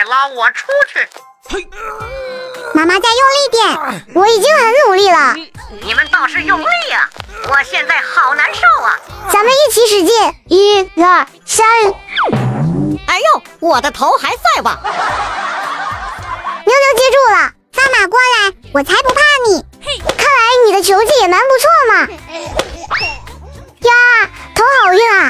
拉我出去！ 嘿， 妈妈再用力点，我已经很努力了。 你们倒是用力啊！我现在好难受啊！ 咱们一起使劲，1、2、3。 哎呦，我的头还在吧？ 妞妞接住了，发马过来，我才不怕你。看来你的球技也蛮不错嘛。呀，头好晕啊！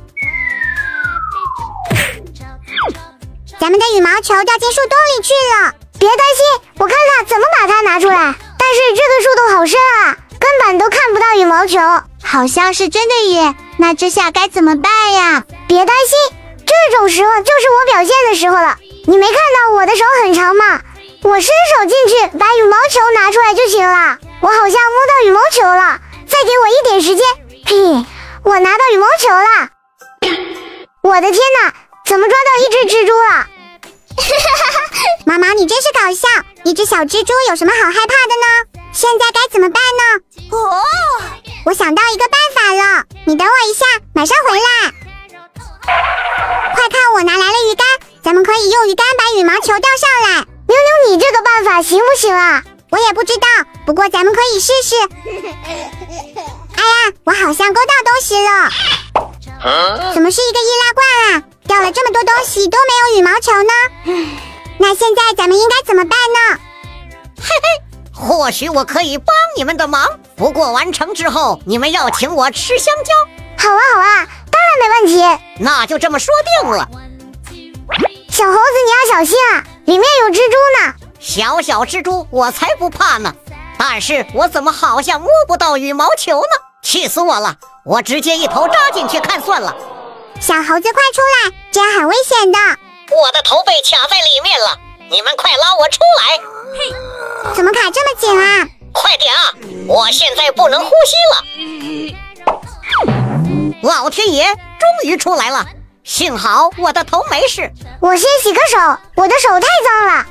咱们的羽毛球掉进树洞里去了，别担心，我看看怎么把它拿出来。但是这个树洞好深啊，根本都看不到羽毛球，好像是真的耶。那这下该怎么办呀？别担心，这种时候就是我表现的时候了。你没看到我的手很长吗？我伸手进去把羽毛球拿出来就行了。我好像摸到羽毛球了，再给我一点时间。嘿，我拿到羽毛球了。我的天哪，怎么抓到一只蜘蛛了？妈妈，你真是搞笑！一只小蜘蛛有什么好害怕的呢？现在该怎么办呢？哦，我想到一个办法了，你等我一下，马上回来。快看，我拿来了鱼竿，咱们可以用鱼竿把羽毛球钓上来。妞妞，你这个办法行不行啊？我也不知道，不过咱们可以试试。哎呀，我好像勾到东西了。怎么是一个易拉罐啊？掉了这么多东西都没有羽毛球呢？那现在咱们应该怎么办呢？ 嘿嘿，或许我可以帮你们的忙，不过完成之后你们要请我吃香蕉。 好啊好啊，当然没问题。 那就这么说定了。 小猴子你要小心啊，里面有蜘蛛呢。 小小蜘蛛我才不怕呢，但是我怎么好像摸不到羽毛球呢？气死我了，我直接一头扎进去看算了。 小猴子快出来，这样很危险的。 我的头被卡在里面了，你们快拉我出来。 嘿，怎么卡这么紧啊？ 快点啊，我现在不能呼吸了。老天爷，终于出来了，幸好我的头没事。 我先洗个手，我的手太脏了。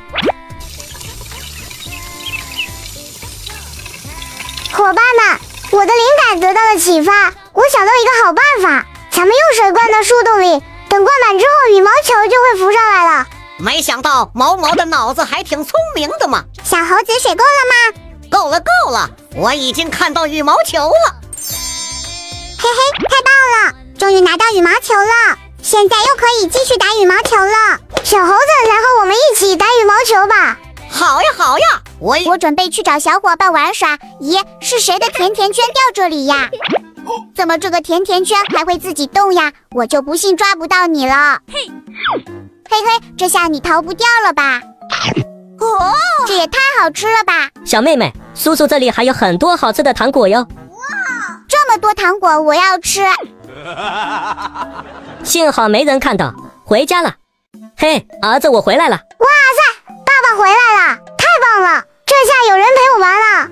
伙伴们，我的灵感得到了启发，我想到一个好办法，咱们用水灌到树洞里，等灌满之后羽毛球就会浮上来了。 没想到毛毛的脑子还挺聪明的嘛。 小猴子，水够了吗？ 够了够了，我已经看到羽毛球了。 嘿嘿，太棒了，终于拿到羽毛球了，现在又可以继续打羽毛球了。小猴子，来和我们一起打羽毛球吧。 好呀好呀，我准备去找小伙伴玩耍。咦，是谁的甜甜圈掉这里呀？怎么这个甜甜圈还会自己动呀？我就不信抓不到你了。嘿嘿，这下你逃不掉了吧？哦，这也太好吃了吧！ 小妹妹，叔叔这里还有很多好吃的糖果哟。 哇，这么多糖果，我要吃。 幸好没人看到，回家了。嘿，儿子，我回来了。 哇塞，爸爸回来了，太棒了！这下有人陪我玩了。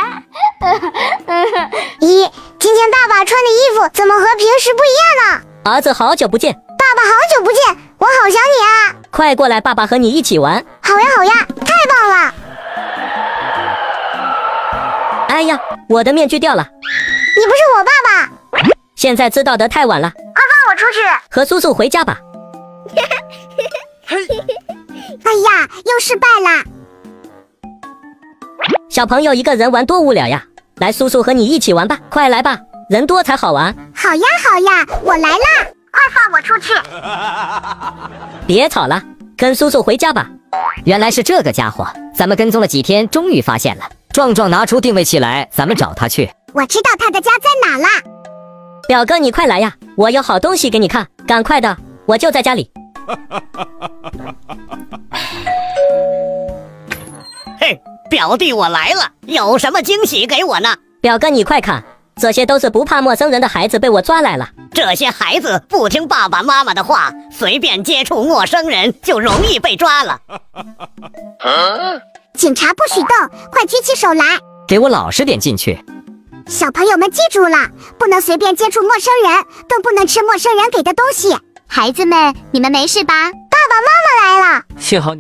咦，今天爸爸穿的衣服怎么和平时不一样呢？ 儿子，好久不见。 爸爸，好久不见，我好想你啊！ 快过来，爸爸和你一起玩。 好呀好呀，太棒了！ 哎呀，我的面具掉了。 你不是我爸爸。 现在知道得太晚了， 快放我出去！ 和叔叔回家吧。 哎呀，又失败啦！ 小朋友一个人玩多无聊呀，来，叔叔和你一起玩吧，快来吧，人多才好玩。 好呀好呀，我来啦！快放我出去！ 别吵了，跟叔叔回家吧。 原来是这个家伙，咱们跟踪了几天，终于发现了。壮壮拿出定位器来，咱们找他去。 我知道他的家在哪啦。 表哥，你快来呀，我有好东西给你看，赶快的，我就在家里。 嘿，表弟我来了，有什么惊喜给我呢？ 表哥你快看，这些都是不怕陌生人的孩子被我抓来了。 这些孩子不听爸爸妈妈的话，随便接触陌生人就容易被抓了。 警察不许动，快举起手来！ 给我老实点进去。 小朋友们记住了，不能随便接触陌生人，更不能吃陌生人给的东西。孩子们，你们没事吧？爸爸妈妈来了。 幸好你